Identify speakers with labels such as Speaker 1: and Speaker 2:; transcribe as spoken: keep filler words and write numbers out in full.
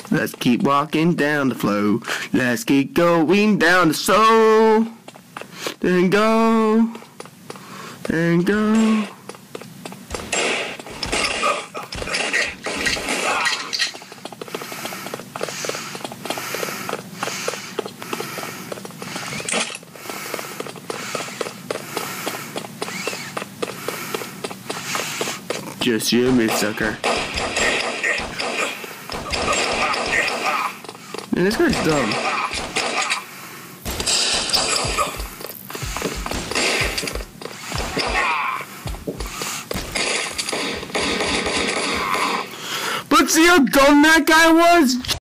Speaker 1: Let's keep walking down the flow. Let's keep going down the soul. Then go. Then go. Just you and me, sucker. Man, this guy's dumb. But see how dumb that guy was?